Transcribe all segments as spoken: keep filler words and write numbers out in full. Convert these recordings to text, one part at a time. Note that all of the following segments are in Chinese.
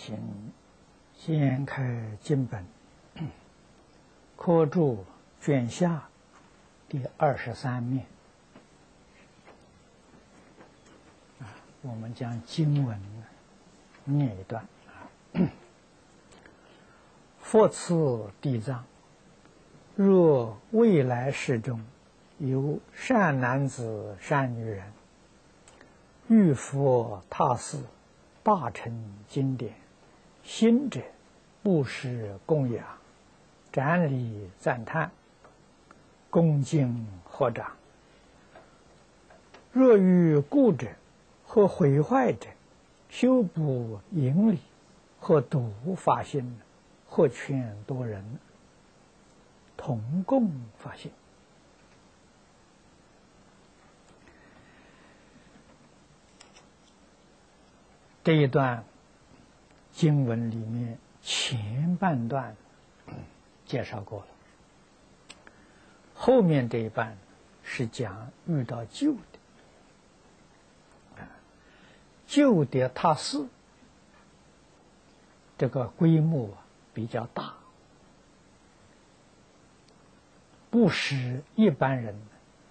请先开经本，科注卷下第二十三面。啊，我们将经文念一段啊。佛赐地藏，若未来世中有善男子、善女人，遇佛他寺，大乘经典，心者布施供养，瞻礼赞叹，恭敬合掌。若遇故者或毁坏者，修补营理，或睹法心，或劝多人，同共法性。这一段经文里面前半段介绍过了，后面这一半是讲遇到旧的，旧的他寺这个规模比较大，不使一般人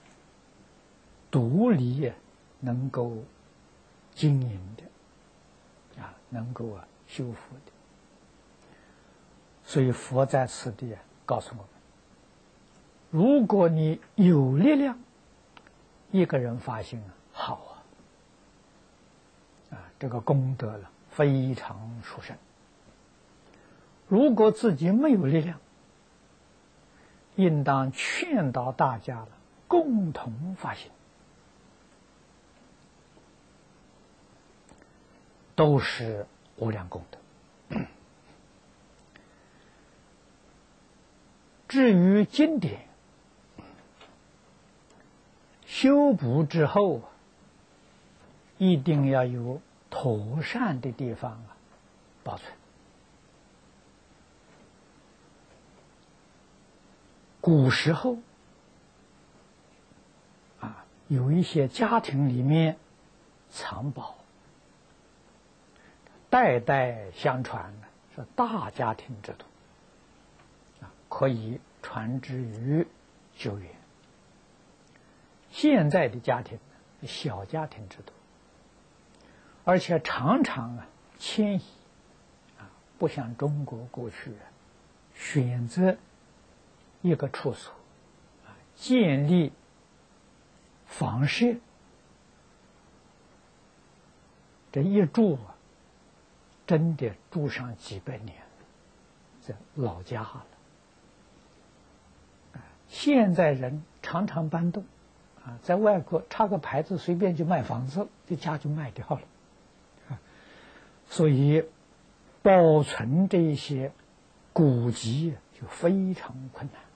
独立能够经营的。啊，能够啊修复的，所以佛在此地啊告诉我们：如果你有力量，一个人发心啊好啊，啊这个功德了非常殊胜。如果自己没有力量，应当劝导大家了，共同发心。都是无量功德。至于经典修补之后，一定要有妥善的地方啊保存。古时候啊，有一些家庭里面藏宝。代代相传的是大家庭制度，啊，可以传之于久远。现在的家庭是小家庭制度，而且常常啊迁移，啊，不像中国过去啊选择一个处所，啊，建立房舍，这一住啊。真的住上几百年，在老家了。现在人常常搬动，啊，在外国插个牌子，随便就卖房子，这家就卖掉了。啊，所以保存这一些古籍就非常困难。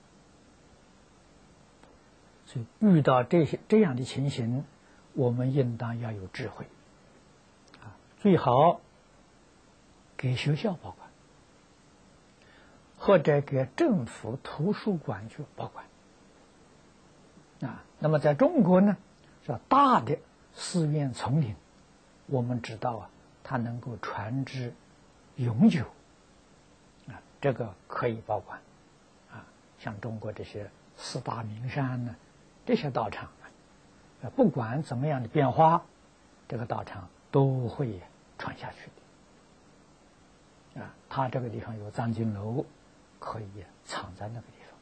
所以遇到这些这样的情形，我们应当要有智慧，啊，最好。给学校保管，或者给政府图书馆去保管。啊，那么在中国呢，是大的寺院丛林，我们知道啊，它能够传之永久。啊，这个可以保管。啊，像中国这些四大名山呢，这些道场啊，不管怎么样的变化，这个道场都会传下去的。啊，他这个地方有藏经楼，可以藏在那个地方。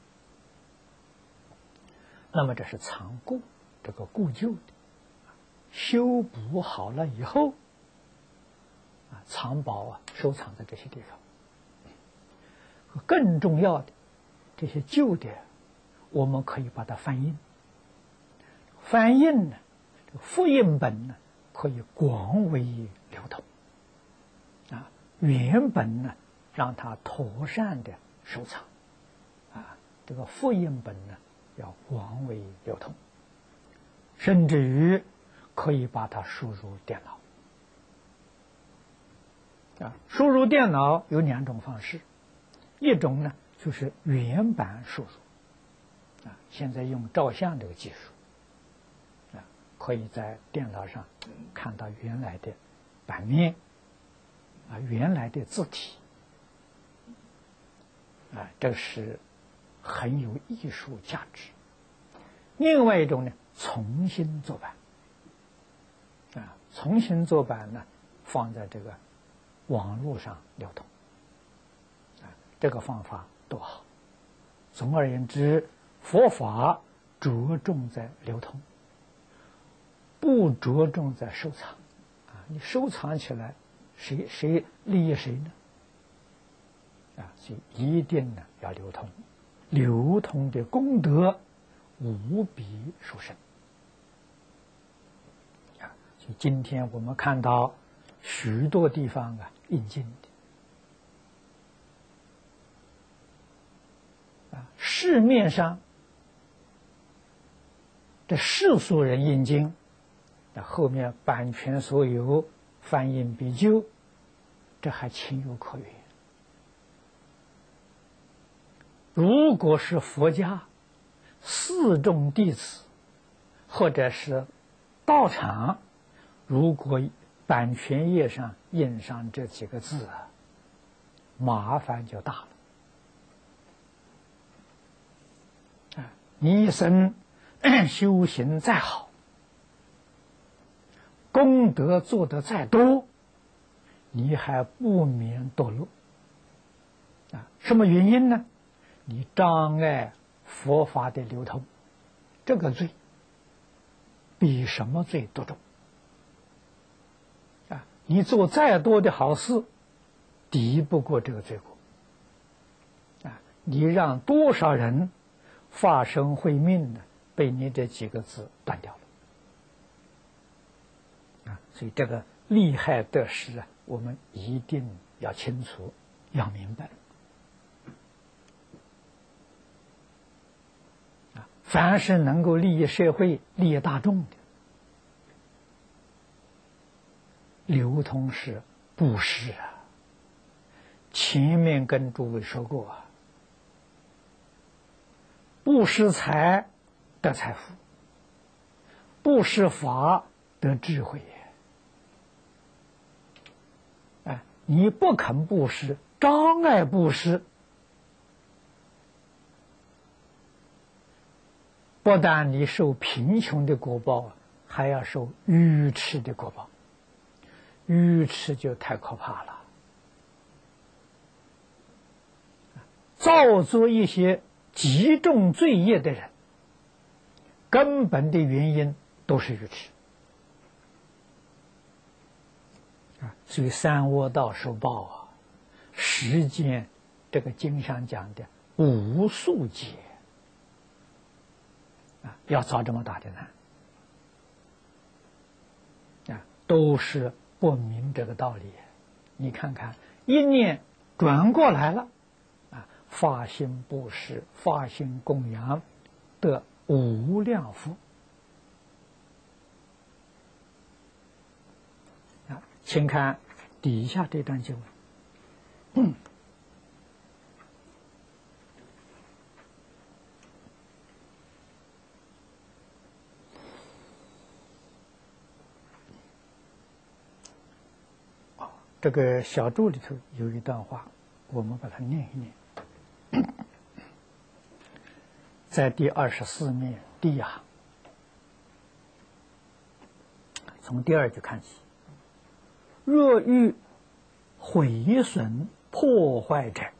那么这是藏故，这个故旧的，修补好了以后，啊，藏宝啊，收藏在这些地方。更重要的，这些旧的，我们可以把它翻印。翻印呢，这个复印本呢，可以广为流通。啊。原本呢，让它妥善的收藏，啊，这个复印本呢要广为流通，甚至于可以把它输入电脑，啊，输入电脑有两种方式，一种呢就是原版输入，啊，现在用照相这个技术，啊，可以在电脑上看到原来的版面。 啊原来的字体，啊，这是很有艺术价值。另外一种呢，重新做版，啊，重新做版呢，放在这个网络上流通，啊，这个方法多好。总而言之，佛法着重在流通，不着重在收藏，啊，你收藏起来，谁谁利益谁呢？啊，所以一定呢要流通，流通的功德无比殊胜。啊，所以今天我们看到许多地方啊印经的，啊，市面上这世俗人印经，那后面版权所有，翻印必究，这还情有可原。如果是佛家四众弟子或者是道场，如果版权页上印上这几个字啊，麻烦就大了。啊，你一生修行再好，功德做得再多，你还不免堕落。啊，什么原因呢？你障碍佛法的流通，这个罪比什么罪都重。啊，你做再多的好事，敌不过这个罪过。啊，你让多少人发生慧命呢？被你这几个字断掉了。啊，所以这个利害得失啊，我们一定要清楚，要明白。凡是能够利益社会、利益大众的，流通是布施啊。前面跟诸位说过啊，布施财得财富，布施法得智慧。哎，你不肯布施，障碍布施，不但你受贫穷的果报，还要受愚痴的果报。愚痴就太可怕了。造作一些极重罪业的人，根本的原因都是愚痴。啊，所以三恶道受报啊，时间这个经上讲的无数劫。啊，要造这么大的难，啊，都是不明这个道理。你看看，一念转过来了，啊，发心布施，发心供养，得无量福。啊，请看底下这段经文。嗯这个小注里头有一段话，我们把它念一念。在第二十四面第一行，从第二句看起。若遇毁损破坏者，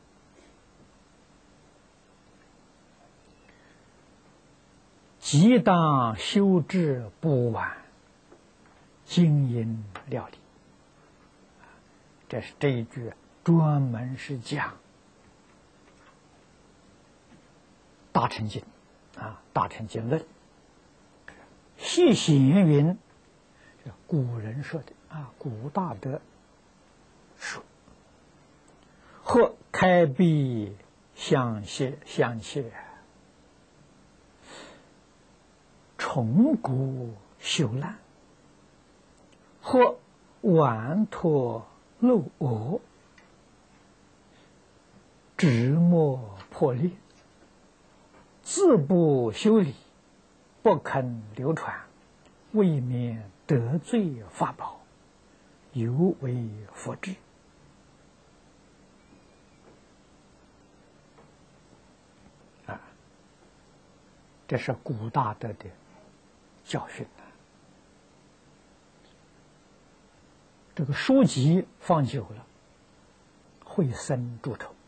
即当修治不晚，经营料理。这是这一句专门是讲大乘经啊，大乘经论。细显云，古人说的啊，古大德说，或开闭相谢相谢，重骨朽烂，或顽脱漏莪，纸墨破裂，自不修理，不肯流传，未免得罪法宝，犹为佛制。 这是古大德的教训啊。这个书籍放久了会生蛀虫，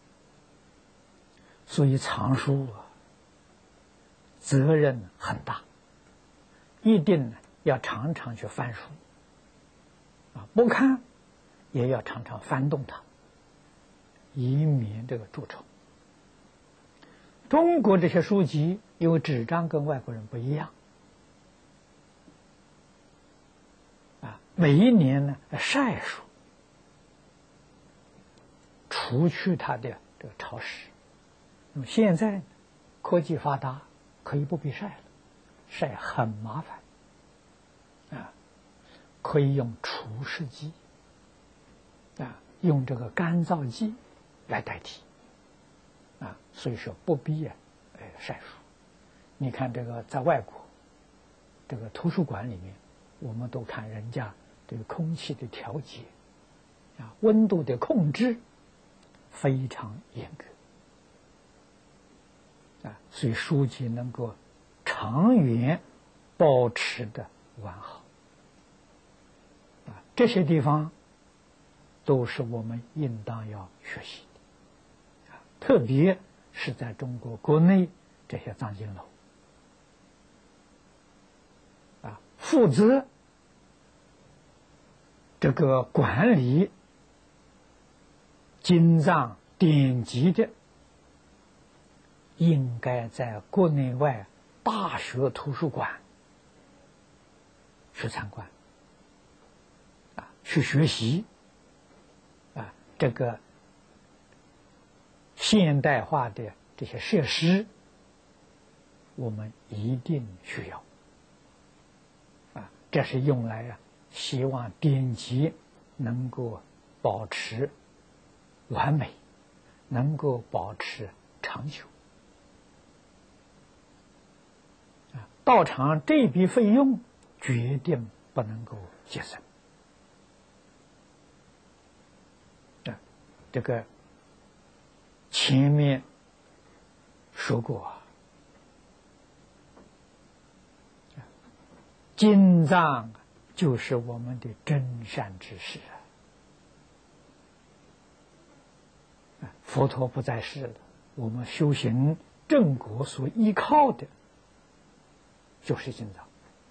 所以藏书啊，责任很大，一定要常常去翻书啊，不看也要常常翻动它，以免这个蛀虫。中国这些书籍因为纸张跟外国人不一样啊，每一年呢晒书，除去它的这个潮湿。那么现在科技发达，可以不必晒了，晒很麻烦啊，可以用除湿机啊，用这个干燥剂来代替啊，所以说不必啊，呃晒书。你看这个在外国，这个图书馆里面，我们都看人家对空气的调节啊，温度的控制非常严格啊，所以书籍能够长远保持的完好啊，这些地方都是我们应当要学习的啊，特别是在中国国内这些藏经楼啊，负责这个管理经藏典籍的，应该在国内外大学图书馆去参观啊，去学习啊，这个现代化的这些设施，我们一定需要啊，这是用来啊，希望典籍能够保持完美，能够保持长久啊，道场这笔费用决定不能够节省啊，这个前面说过啊，经藏就是我们的真善之事啊，佛陀不在世了，我们修行正果所依靠的就是经藏。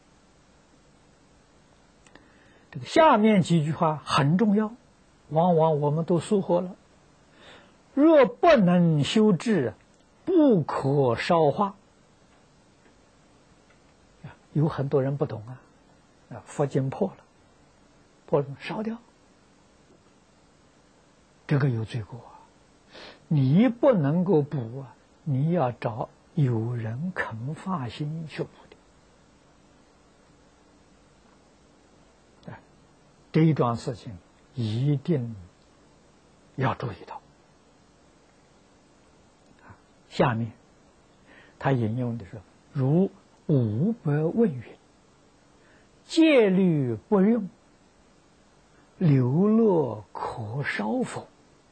这个下面几句话很重要，往往我们都疏忽了。若不能修治，不可烧化。有很多人不懂啊，啊，佛经破了，破了烧掉，这个有罪过啊！你不能够补啊，你要找有人肯发心去补的。啊，这一桩事情一定要注意到。啊，下面他引用的是如五百问云，戒律不用，流落可烧否？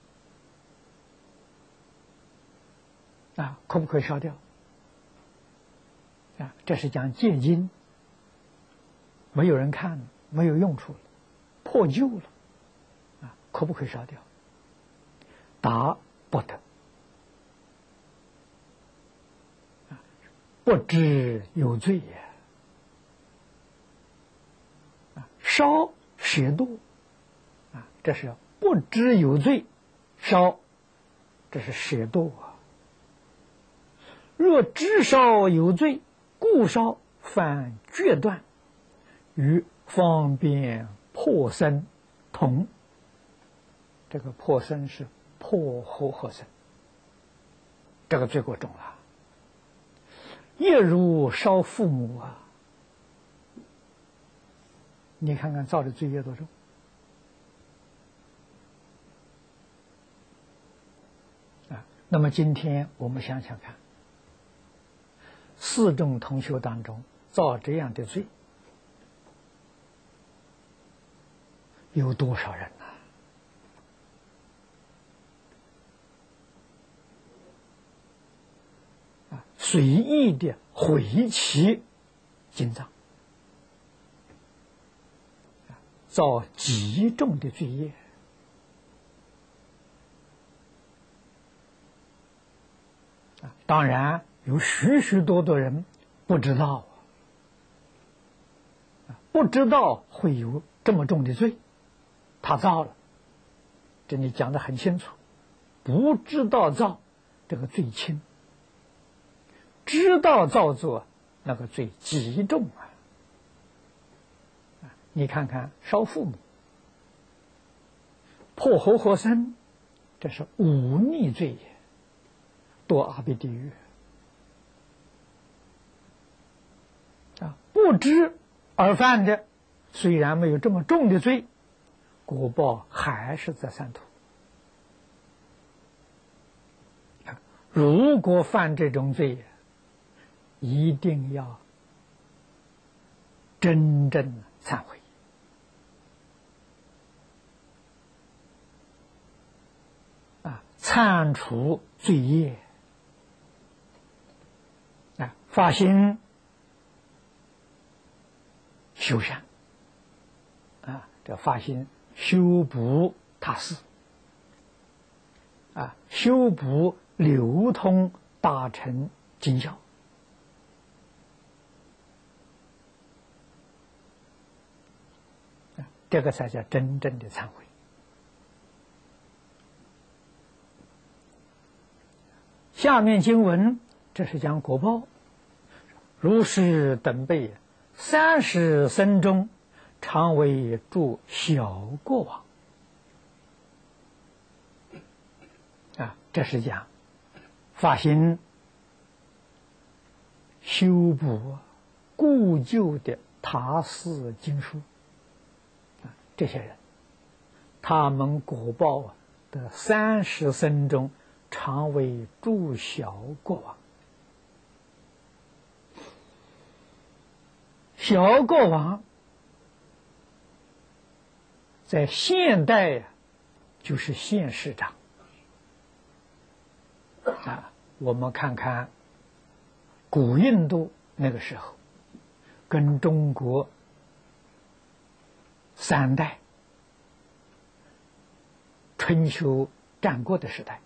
啊，可不可以烧掉？啊，这是讲戒经，没有人看了，没有用处了，破旧了，啊，可不可以烧掉？答不得。啊，不知有罪也。啊，烧舍堕，啊，这是不知有罪，烧，这是舍堕啊。若知烧有罪，故烧，犯决断，与方便破身同。这个破身是破和合身，这个罪过重了。业如烧父母啊，你看看造的罪业多重。啊，那么今天我们想想看，四众同修当中造这样的罪有多少人呢？啊，随意的毁其经藏，造极重的罪业。当然有许许多多人不知道，不知道会有这么重的罪，他造了。这里讲得很清楚，不知道造这个罪轻，知道造作那个罪极重啊！你看看烧父母、破活活生，这是忤逆罪也，堕阿鼻地狱啊！不知而犯的，虽然没有这么重的罪，果报还是在三途。如果犯这种罪，一定要真正忏悔啊，忏除罪业啊，发心修善啊，这发心修补他事啊，修补流通大乘经教。这个才叫真正的忏悔。下面经文，这是讲果报。如是等辈，三十生中，常为诸小过往。啊，这是讲发心修补故旧的他事经书。这些人，他们果报的三十生中，常为诸小过往。小过往在现代呀，就是现市长啊。我们看看古印度那个时候，跟中国三代春秋战国的时代，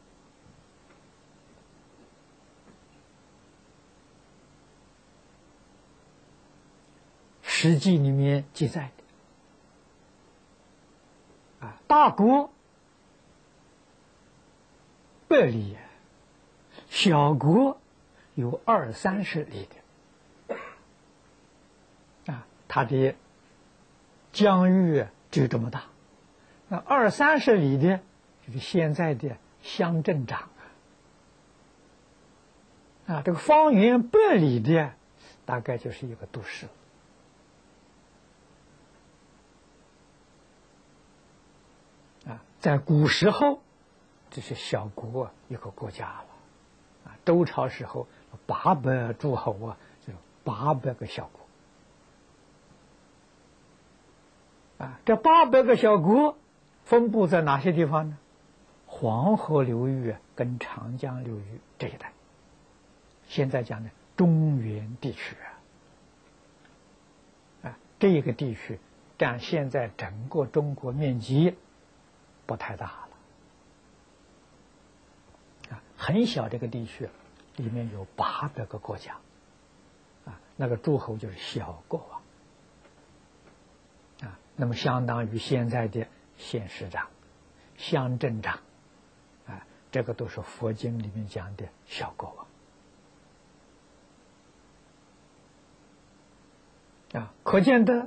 史记里面记载的啊，大国百里，小国有二三十里的啊，它的疆域就这么大，那二三十里的就是现在的乡镇长啊，这个方圆百里的大概就是一个都市啊。在古时候，这是小国一个国家了啊。周朝时候八百诸侯啊，就八百个小国。啊，这八百个小国分布在哪些地方呢？黄河流域跟长江流域这一带，现在讲的中原地区啊，啊，这个地区占现在整个中国面积不太大了，啊，很小这个地区里面有八百个国家，啊，那个诸侯就是小国王。啊，那么相当于现在的县市长、乡镇长，啊，这个都是佛经里面讲的小国王。啊，可见的，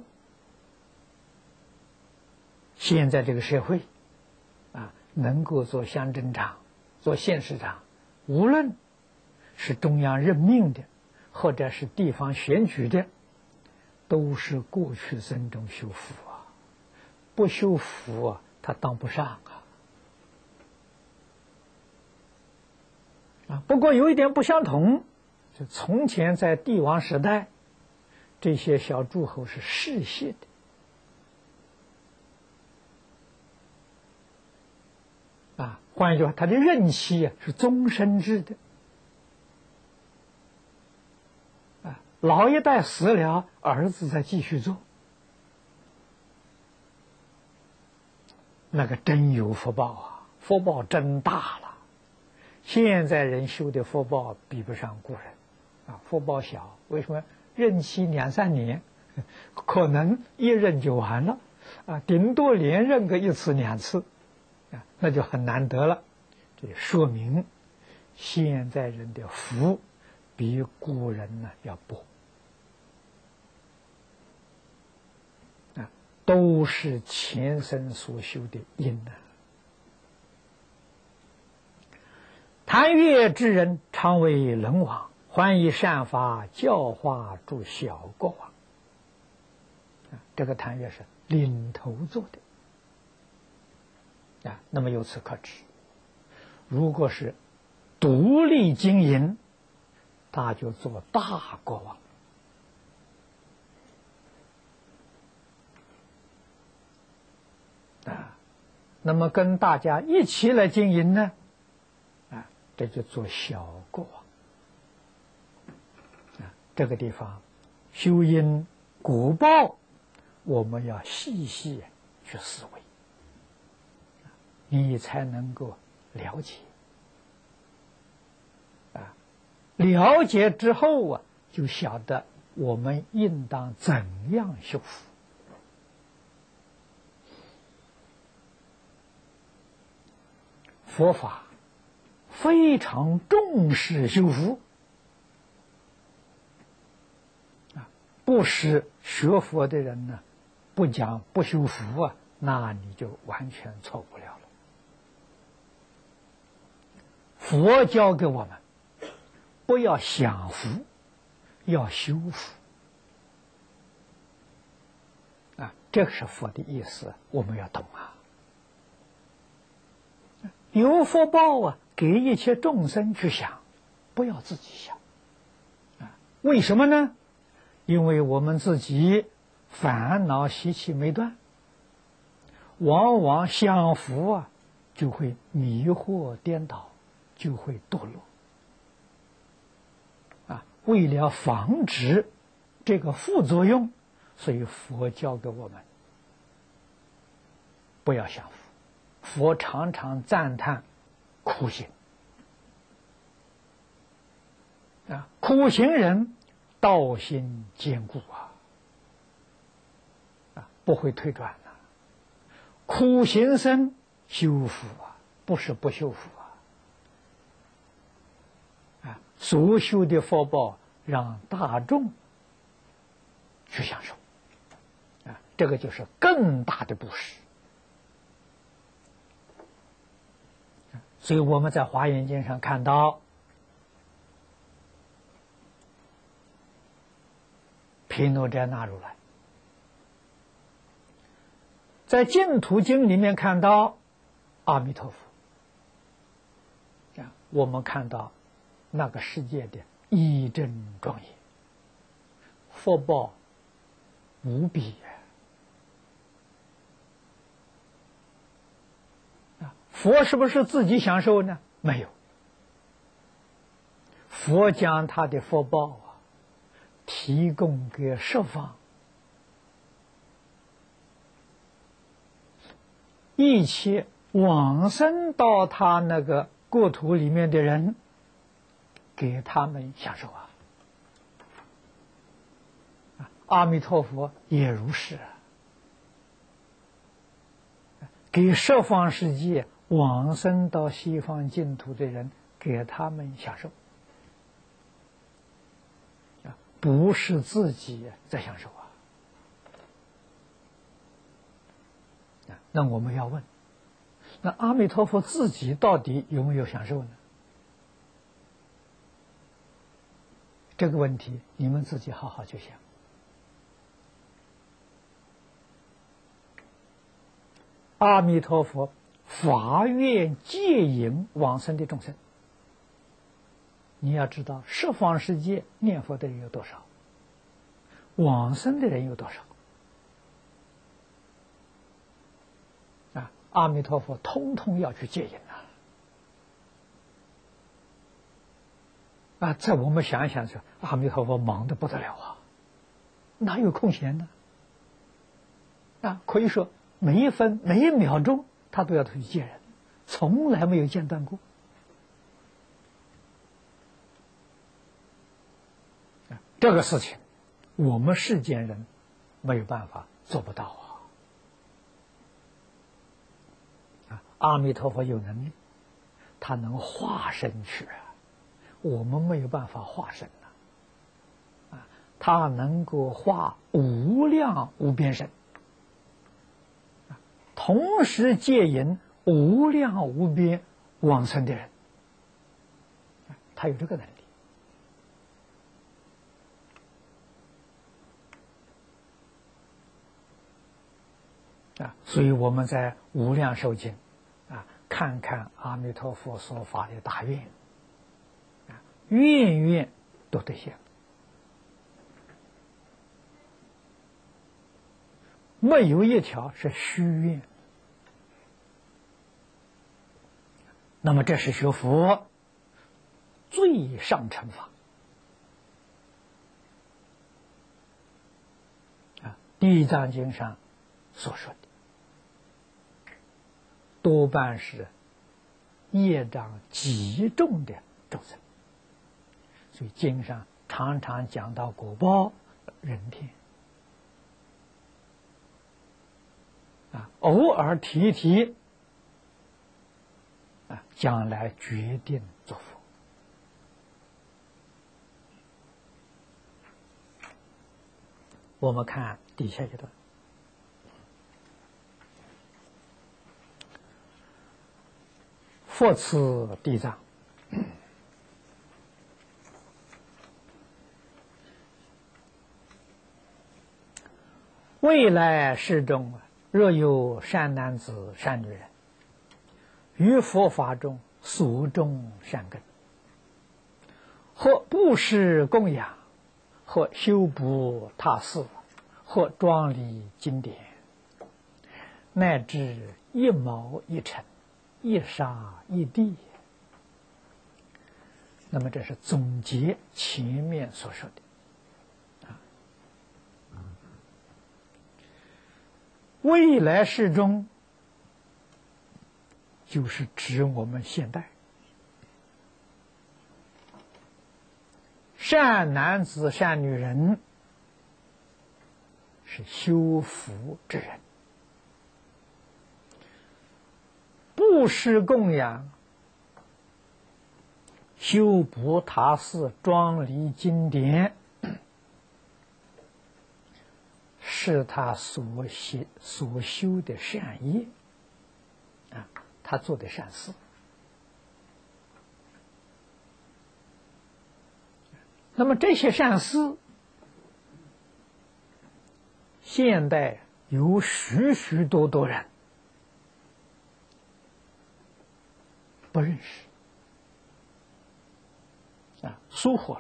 现在这个社会，啊，能够做乡镇长、做县市长，无论是中央任命的，或者是地方选举的，都是过去生中修福啊，不修福啊，他当不上啊。啊，不过有一点不相同，就从前在帝王时代，这些小诸侯是世袭的，啊，换一句话，他的任期啊是终身制的。 老一代死了，儿子再继续做，那个真有福报啊！福报真大了。现在人修的福报比不上古人，啊，福报小，为什么？任期两三年，可能一任就完了，啊，顶多连任个一次两次，啊，那就很难得了。这说明现在人的福比古人呢要薄，啊，都是前生所修的因呢。谭越之人常为人王，还以善法教化诸小国王。啊，这个谭越是领头做的。啊，那么由此可知，如果是独立经营，他就做大国王。啊，那么跟大家一起来经营呢？啊，这就做小国王。啊，这个地方修因果报，我们要细细去思维，你才能够了解。啊，了解之后啊，就晓得我们应当怎样修福。佛法非常重视修福，啊，不是学佛的人呢，不讲不修福啊，那你就完全错不了了。佛教给我们，不要享福，要修福。啊，这个是佛的意思，我们要懂啊。有福报啊，给一切众生去想，不要自己想。啊，为什么呢？因为我们自己烦恼习气没断，往往享福啊，就会迷惑颠倒，就会堕落。啊，为了防止这个副作用，所以佛教给我们不要享福。佛常常赞叹苦行啊，苦行人道心坚固啊，啊，不会退转的、啊。苦行僧修福啊，不是不修福啊，啊，所修的福报让大众去享受啊，这个就是更大的布施。所以我们在《华严经》上看到，毗卢遮那如来在《净土经》里面看到阿弥陀佛，啊，我们看到那个世界的义正庄严，福报无比呀！佛是不是自己享受呢？没有，佛将他的福报啊提供给十方一切往生到他那个国土里面的人，给他们享受啊。阿弥陀佛也如是啊，给十方世界往生到西方净土的人，给他们享受啊，不是自己在享受啊。啊，那我们要问，那阿弥陀佛自己到底有没有享受呢？这个问题你们自己好好去想。阿弥陀佛法愿戒引往生的众生，你要知道十方世界念佛的人有多少，往生的人有多少啊？阿弥陀佛通通要去戒引啊！ 啊，在我们想一想说，阿弥陀佛忙得不得了啊，哪有空闲呢？啊，可以说每一分每一秒钟他都要去见人，从来没有间断过。啊，这个事情我们世间人没有办法做不到啊。啊，阿弥陀佛有能力，他能化身去啊，我们没有办法化身呐。啊，他能够化无量无边身，啊，同时接引无量无边往生的人，啊，他有这个能力。啊，所以我们在无量寿经啊，看看阿弥陀佛所发的大愿，啊，愿愿都兑现，没有一条是虚愿。那么这是学佛最上乘法啊，《地藏经》上所说的。多半是业障极重的众生，所以经上常常讲到果报人天，啊，偶尔提一提，啊，将来决定做佛。我们看底下一段。佛赐地藏，未来世中，若有善男子、善女人，于佛法中所种善根，或布施供养，或修补他寺，或庄礼经典，乃至一毛一尘，一沙一地。那么这是总结前面所说的啊。未来世中就是指我们现代善男子善女人，是修福之人，布施供养，修补他寺，庄礼经典，是他所修所修的善业啊，他做的善事。那么这些善事，现代有许许多多人不认识啊，疏忽了。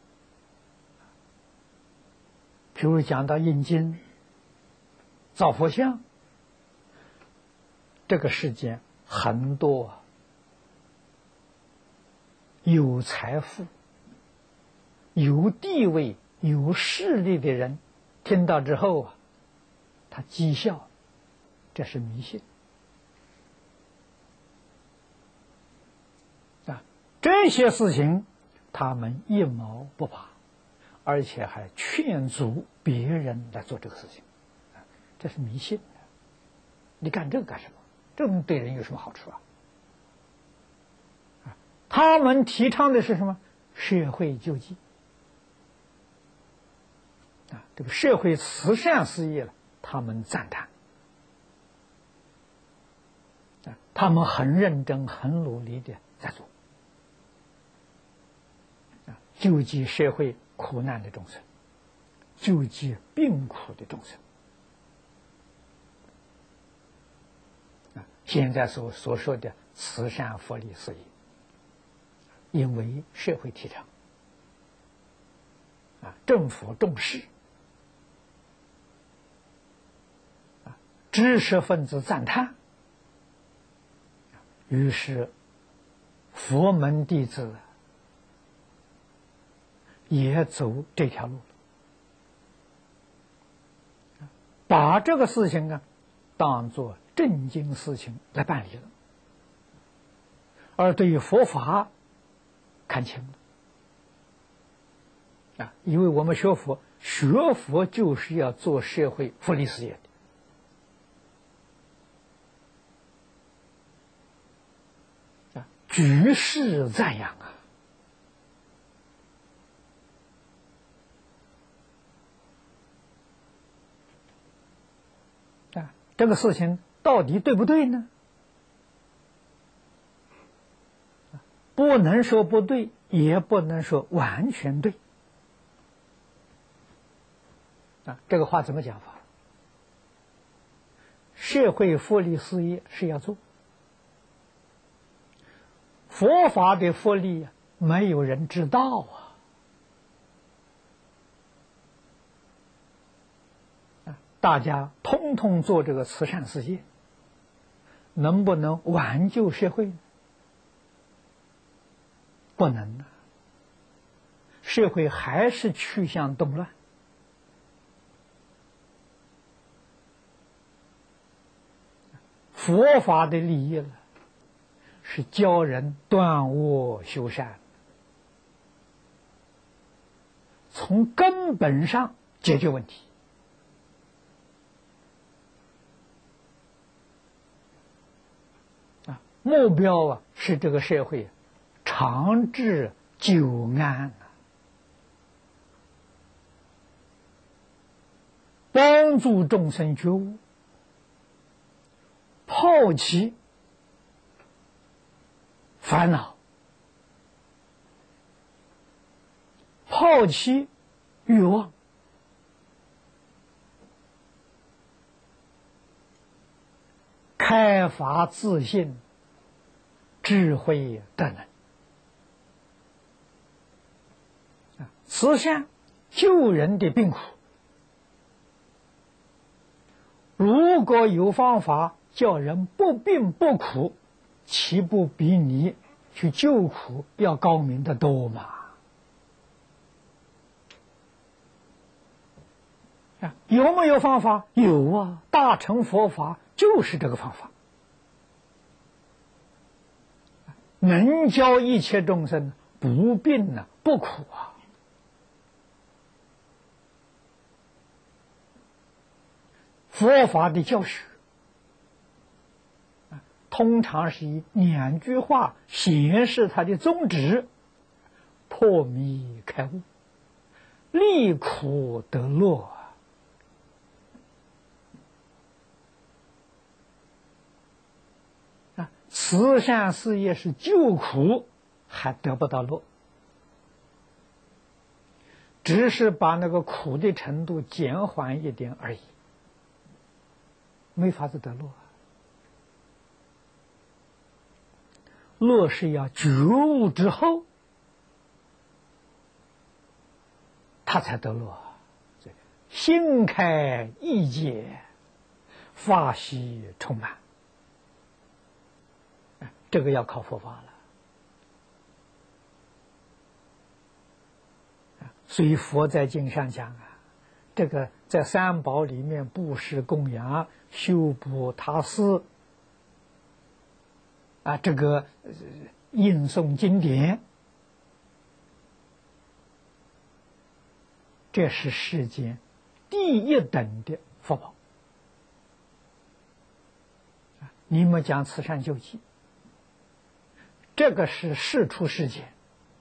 比如讲到印经、造佛像，这个世间很多有财富、有地位、有势力的人，听到之后啊，他讥笑，这是迷信啊！这些事情他们一毛不拔，而且还劝阻别人来做这个事情，啊，这是迷信。你干这个干什么？这种对人有什么好处啊？啊，他们提倡的是什么？社会救济。啊，这个社会慈善事业了，他们赞叹，啊，他们很认真、很努力的在做，啊，救济社会苦难的众生，救济病苦的众生，啊，现在所所说的慈善福利事业，因为社会提倡，啊，政府重视。知识分子赞叹，于是佛门弟子也走这条路了，把这个事情啊当做正经事情来办理了，而对于佛法看清了啊，因为我们学佛，学佛就是要做社会福利事业的。举世赞扬啊！啊，这个事情到底对不对呢？不能说不对，也不能说完全对。啊，这个话怎么讲法？社会福利事业是要做。佛法的福利啊，没有人知道啊！大家通通做这个慈善事业，能不能挽救社会呢？不能啊！社会还是趋向动乱。佛法的利益了。是教人断恶修善，从根本上解决问题。啊，目标啊是这个社会长治久安，帮助众生觉悟，抛弃烦恼，抛弃欲望，开发自信，智慧德能。慈善救人的病苦，如果有方法叫人不病不苦，岂不比你去救苦要高明得多嘛？啊，有没有方法？有啊，大乘佛法就是这个方法，能教一切众生不病啊，不苦啊。佛法的教学通常是以两句话显示它的宗旨：破迷开悟，离苦得乐啊！慈善事业是救苦，还得不到乐，只是把那个苦的程度减缓一点而已，没法子得乐啊。乐是要觉悟之后，他才得乐。心开意解，法喜充满，这个要靠佛法了。所以佛在经上讲啊，这个在三宝里面布施供养、修补他施。啊，这个吟诵经典，这是世间第一等的福报。你们讲慈善救济，这个是世出世间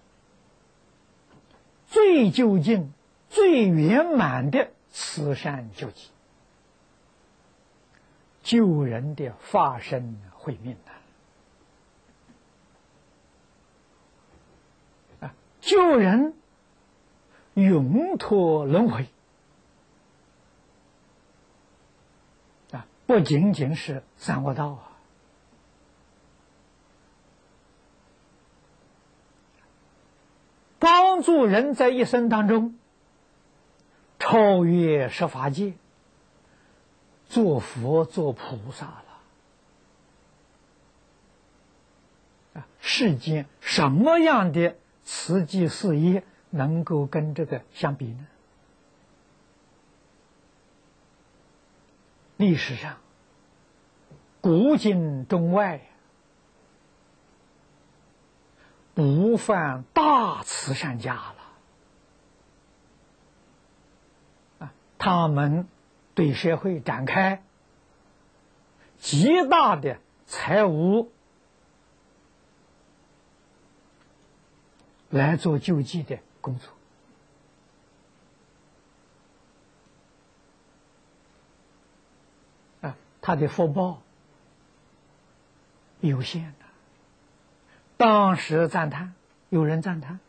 最究竟、最圆满的慈善救济，救人的法身慧命呐。救人永脱轮回啊，不仅仅是三恶道啊，帮助人在一生当中超越十法界，做佛做菩萨了啊！世间什么样的慈济事业能够跟这个相比呢？历史上，古今中外，不犯大慈善家了。啊，他们对社会展开极大的财务来做救济的工作。啊，他的福报有限的。当时赞叹，有人赞叹，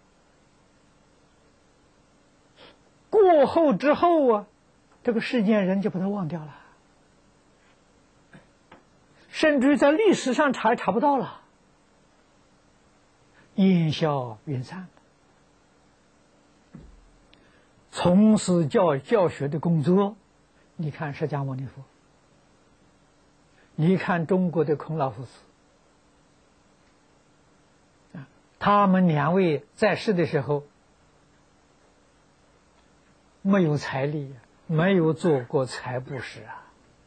过后之后啊，这个世间人就把它忘掉了，甚至于在历史上查也查不到了，烟消云散。从事教教学的工作，你看释迦牟尼佛，你看中国的孔老夫子，他们两位在世的时候没有财力，没有做过财布施啊。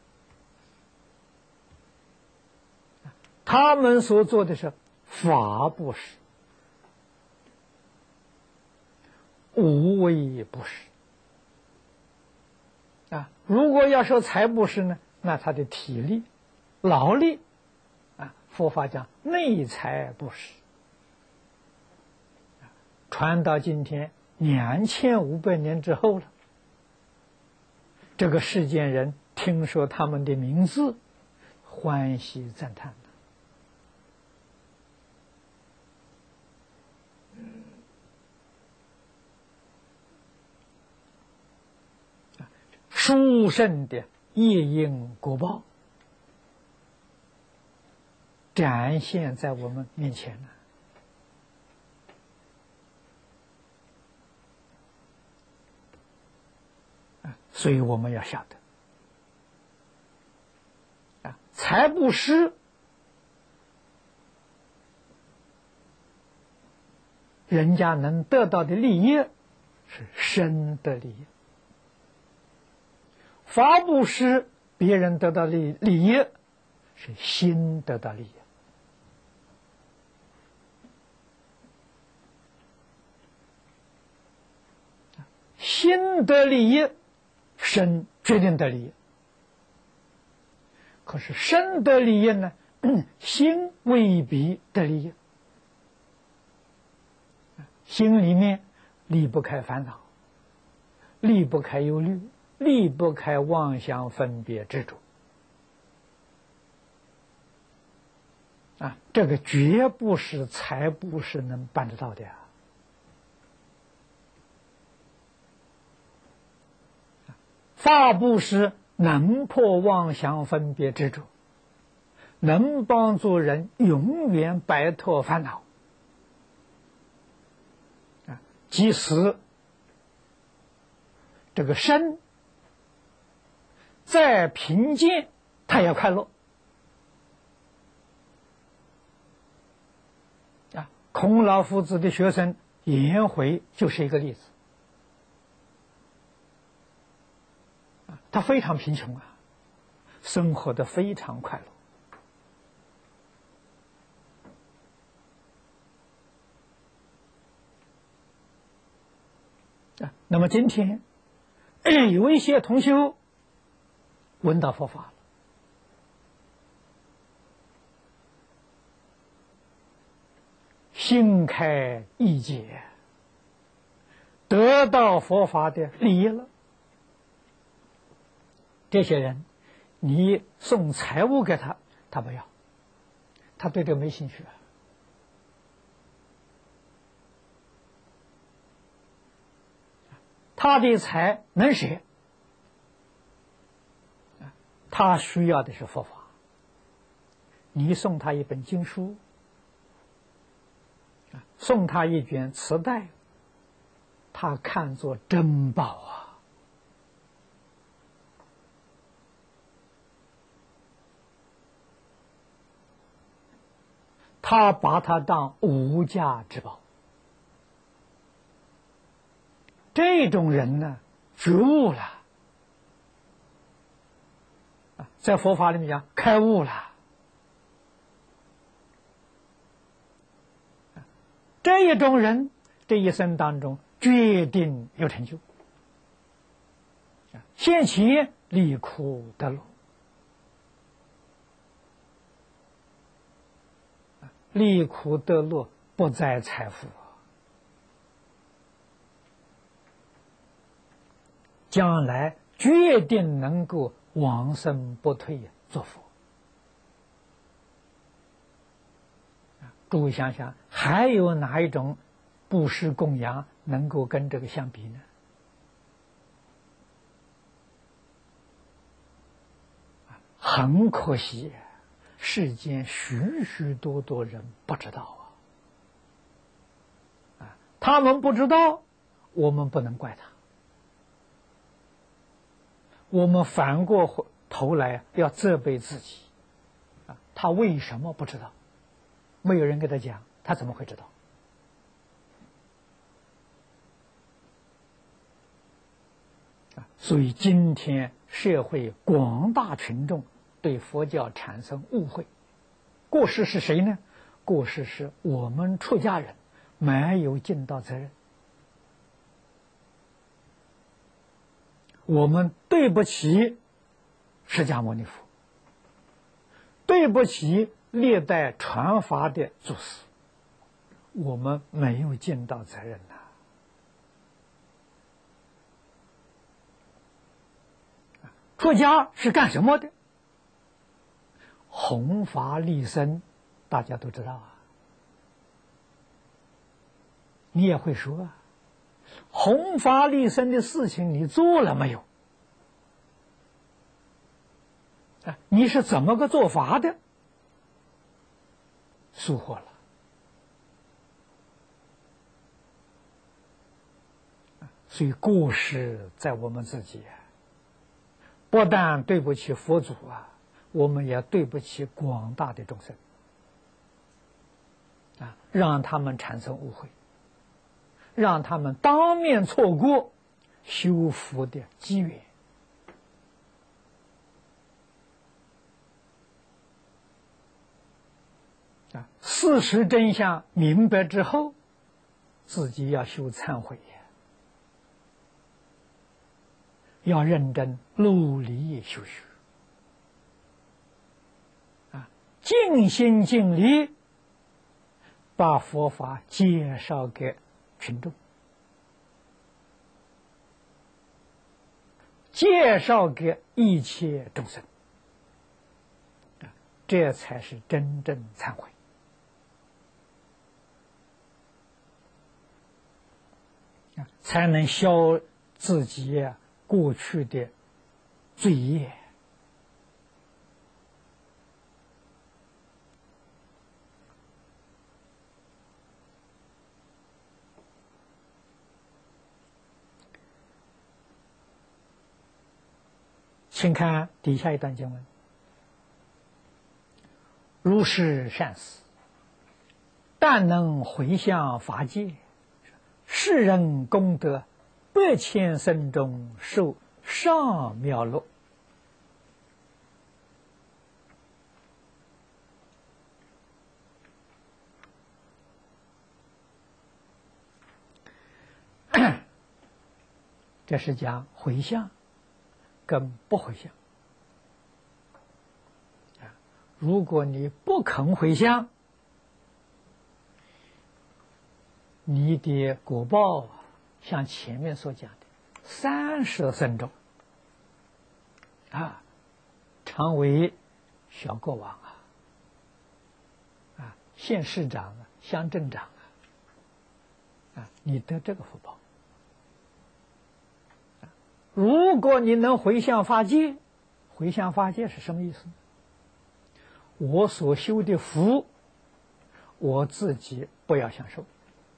他们所做的是法布施，无为布施啊。如果要说财布施呢，那他的体力、劳力啊，佛法讲内财布施。传到今天两千五百年之后了，这个世间人听说他们的名字，欢喜赞叹。殊胜的业因果报展现在我们面前了。所以我们要晓得，啊，财布施，人家能得到的利益是身的利益；法布施，别人得到利利益是心得到利益。心得利益，身决定得利益。可是身得利益呢，心未必得利益。心里面离不开烦恼，离不开忧虑，离不开妄想分别执着。啊，这个绝不是财布施能办得到的呀。法布施能破妄想分别执着，能帮助人永远摆脱烦恼。啊，即使这个身再贫贱，他也快乐。啊，孔老夫子的学生颜回就是一个例子。他非常贫穷啊，生活的非常快乐。啊，那么今天有一些同修闻到佛法了，心开意解，得到佛法的利益了。这些人，你送财物给他，他不要，他对这个没兴趣。他的财能舍，他需要的是佛法。你送他一本经书，送他一卷磁带，他看作珍宝啊。他把它当无价之宝。 这种人呢，觉悟了啊，在佛法里面讲开悟了。这一种人，这一生当中决定有成就，现前离苦得乐，离苦得乐不在财富，将来决定能够往生不退做佛。诸位想想，还有哪一种布施供养能够跟这个相比呢？很可惜，世间许许多多人不知道啊！啊，他们不知道，我们不能怪他，我们反过头来要责备自己啊！他为什么不知道？没有人给他讲，他怎么会知道？啊，所以今天社会广大群众对佛教产生误会，过失是谁呢？过失是我们出家人没有尽到责任，我们对不起释迦牟尼佛，对不起历代传法的祖师，我们没有尽到责任呐、啊！出家是干什么的？弘法利生，大家都知道啊。你也会说啊，弘法利生的事情你做了没有？啊，你是怎么个做法的？疏忽了。所以过失在我们自己，不但对不起佛祖啊，我们也对不起广大的众生啊，让他们产生误会，让他们当面错过修福的机缘。啊，事实真相明白之后，自己要修忏悔，要认真努力修学，啊，尽心尽力把佛法介绍给群众，介绍给一切众生，啊，这才是真正忏悔。才能消自己过去的罪业。请看底下一段经文：如是善事，但能回向法界，世人功德百千生中受上妙乐。这是讲回向跟不回向。如果你不肯回向，你的果报像前面所讲的三十生中啊，常为小国王啊，啊，县市长啊，乡镇长啊，啊，你得这个福报。如果你能回向法界，回向法界是什么意思？我所修的福，我自己不要享受。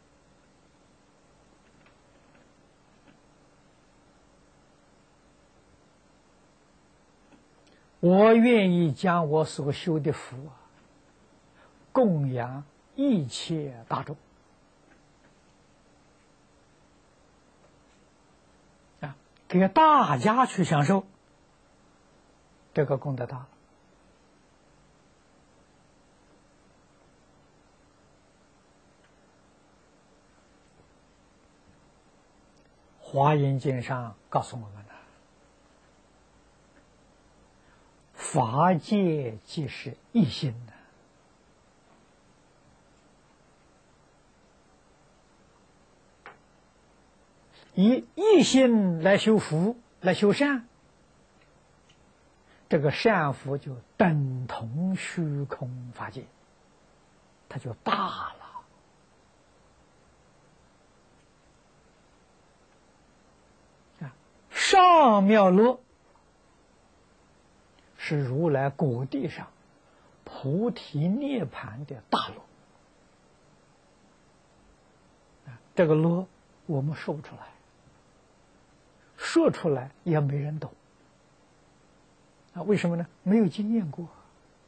我愿意将我所修的福啊，供养一切大众。 给大家去享受，这个功德大了。华严经上告诉我们了，法界即是一心的。以一心来修福，来修善，这个善福就等同虚空法界，它就大了。啊，上妙乐是如来果地上菩提涅盘的大乐，啊，这个乐我们说不出来。说出来也没人懂啊？为什么呢？没有经验过，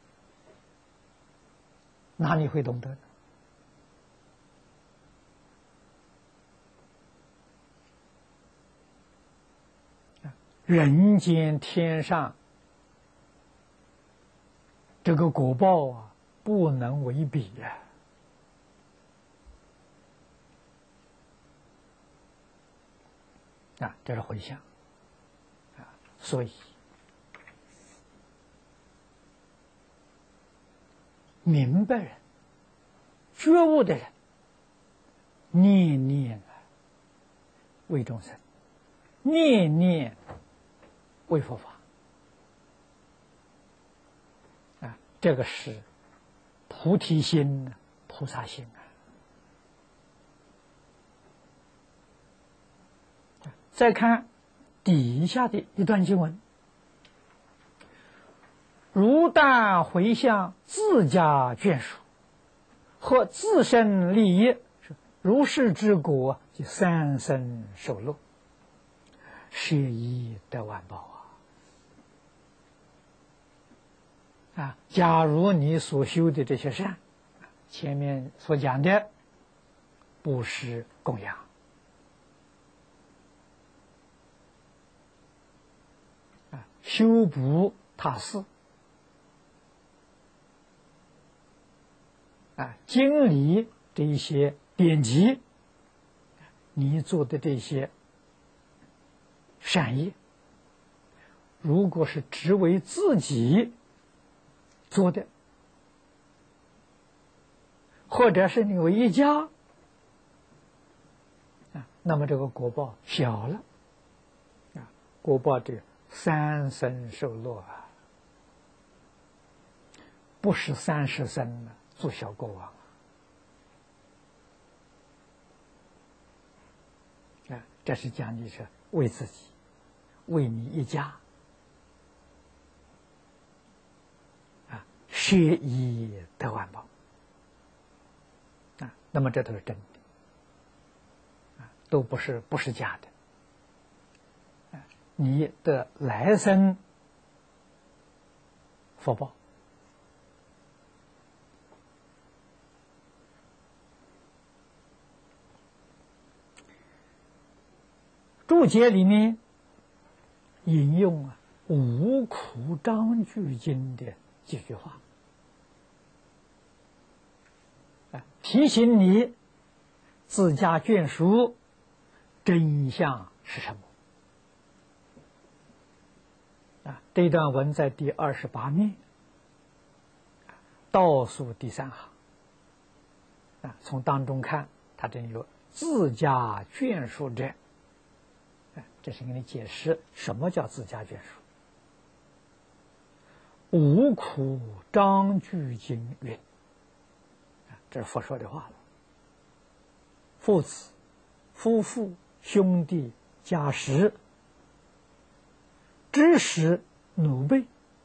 哪里会懂得呢？啊，人间天上这个果报啊，不能为比呀。啊，这是回向啊，所以明白人、觉悟的人，念念啊为众生，念念为佛法啊，这个是菩提心、菩萨心啊。再看底下的一段经文，如但回向自家眷属和自身利益，如是之果，即三生受乐，舍一得万报啊！啊，假如你所修的这些善，前面所讲的布施供养，修补他寺啊，经理这一些典籍，你做的这些善业，如果是只为自己做的，或者是你为一家啊，那么这个果报小了啊，果报这三生受乐啊，不是三十生呢，做小国王啊！这是讲的是为自己，为你一家啊，舍一得万报啊！那么这都是真的啊，都不是不是假的。你的来生福报，注解里面引用啊《五苦章句经》的几句话，啊，提醒你自家眷属真相是什么。啊，这段文在第二十八面倒数第三行啊，从当中看，它这里有自家眷属者，啊，这是给你解释什么叫自家眷属。五苦章句经云，啊，这是佛说的话了。父子、夫妇、兄弟、家室、知识、奴婢，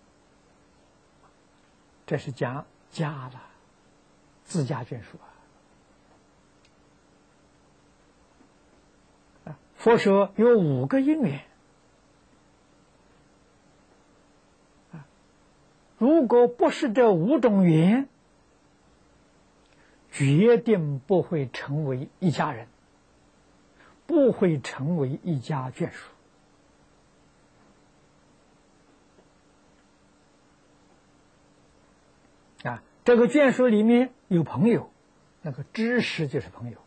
这是讲家了，自家眷属啊。佛说有五个因缘啊，如果不是这五种缘，决定不会成为一家人，不会成为一家眷属。 啊，这个眷属里面有朋友，那个知识就是朋友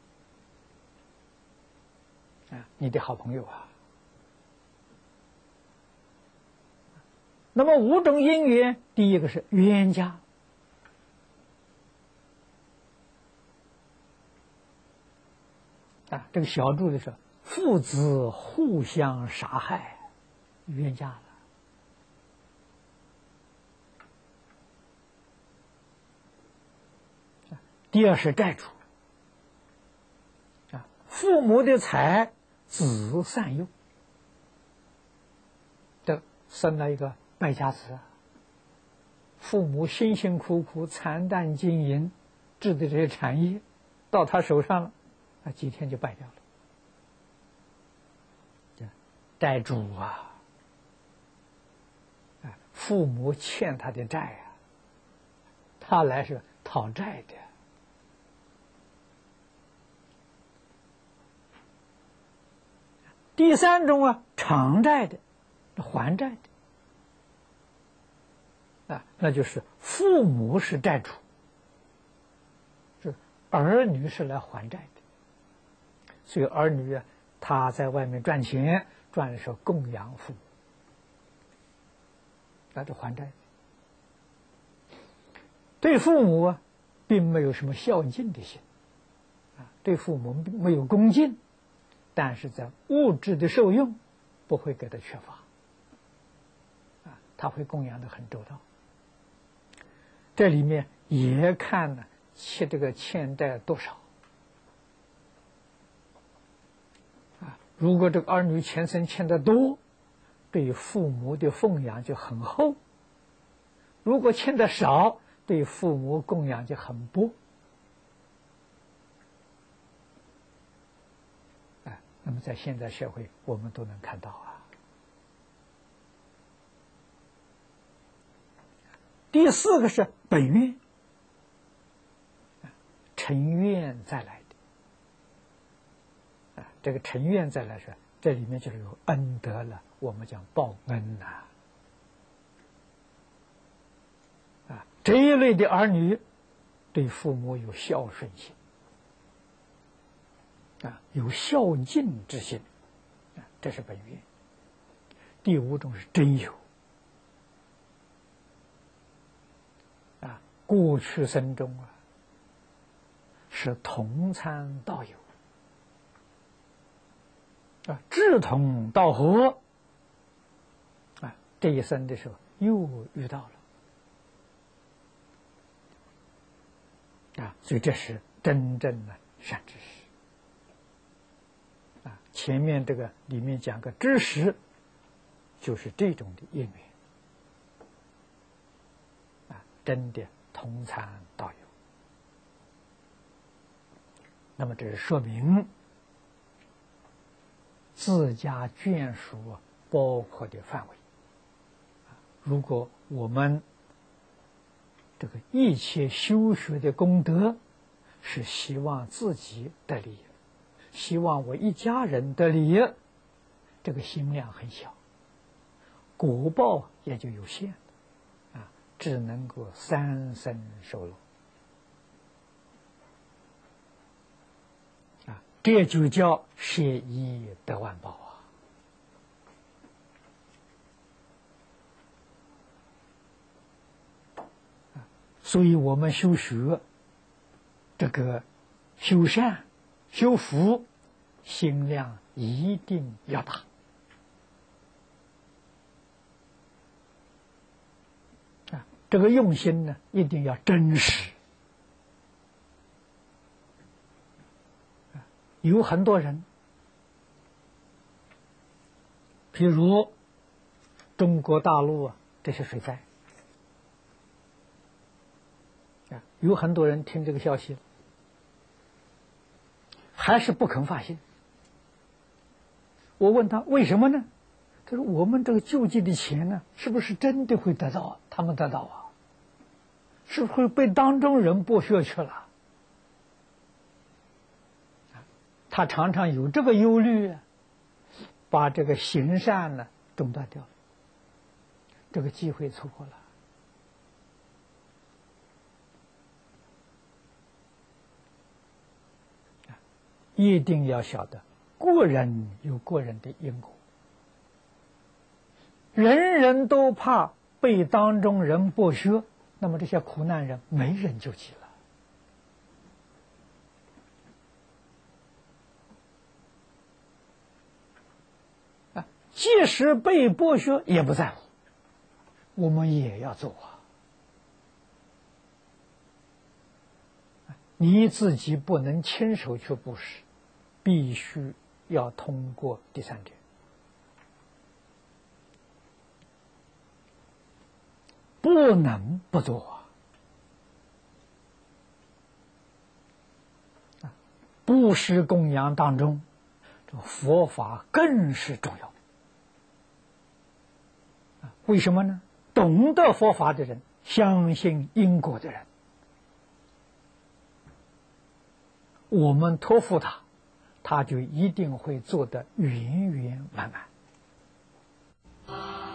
啊，你的好朋友啊。那么五种因缘，第一个是冤家。啊，这个小注的是父子互相杀害，冤家了。第二是债主。啊，父母的财，子善用。这生了一个败家子啊！父母辛辛苦苦、惨淡经营制的这些产业，到他手上了。啊，几天就败掉了。债主啊，啊，父母欠他的债啊，他来是讨债的。第三种啊，偿债的，还债的，啊，那就是父母是债主，是儿女是来还债的。所以儿女啊，他在外面赚钱，赚的时候供养父母，那就还债。对父母啊，并没有什么孝敬的心，啊，对父母没有恭敬，但是在物质的受用不会给他缺乏，啊，他会供养的很周到。这里面也看呢，欠这个欠债多少。如果这个儿女前生欠的多，对父母的奉养就很厚；如果欠的少，对父母供养就很薄。哎，那么在现代社会，我们都能看到啊。第四个是本愿，成愿再来。这个成愿再来说，这里面就是有恩德了，我们讲报恩呐。啊，这一类的儿女对父母有孝顺心，啊，有孝敬之心，啊，这是本愿。第五种是真有，啊，过去生中啊是同参道友。啊，志同道合，啊，这一生的时候又遇到了，啊，所以这是真正的善知识。啊，前面这个里面讲个知识，就是这种的因缘，啊，真的同参道友。那么这是说明自家眷属包括的范围。如果我们这个一切修学的功德是希望自己得利益，希望我一家人得利益，这个心量很小，果报也就有限，啊，只能够三生受乐。啊，这就叫舍一得万报啊！所以我们修学这个修善、修福，心量一定要大啊！这个用心呢，一定要真实。有很多人，譬如中国大陆啊，这些水灾啊，有很多人听这个消息，还是不肯发心。我问他为什么呢？他说：“我们这个救济的钱呢，是不是真的会得到？他们得到啊，是不是会被当中人剥削去了？”他常常有这个忧虑，把这个行善呢中断掉了，这个机会错过了。 一定要晓得，个人有个人的因果，人人都怕被当中人剥削，那么这些苦难人没人救济了。啊，即使被剥削也不在乎，我们也要做啊。你自己不能亲手去布施，必须要通过第三者，不能不做啊！布施供养当中，这佛法更是重要。为什么呢？懂得佛法的人，相信因果的人，我们托付他，他就一定会做得圆圆满满。